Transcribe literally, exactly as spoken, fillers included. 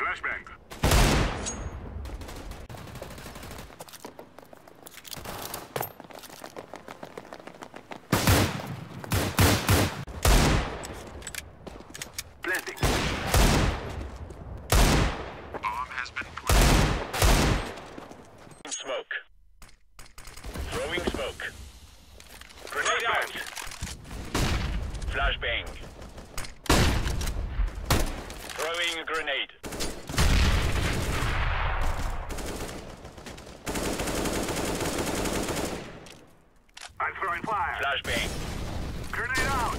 Flashbang. Planting. Bomb has been planted. Smoke. Throwing smoke. Grenade out. Flashbang. Throwing a grenade. I'm throwing fire. Flashbang. Grenade out.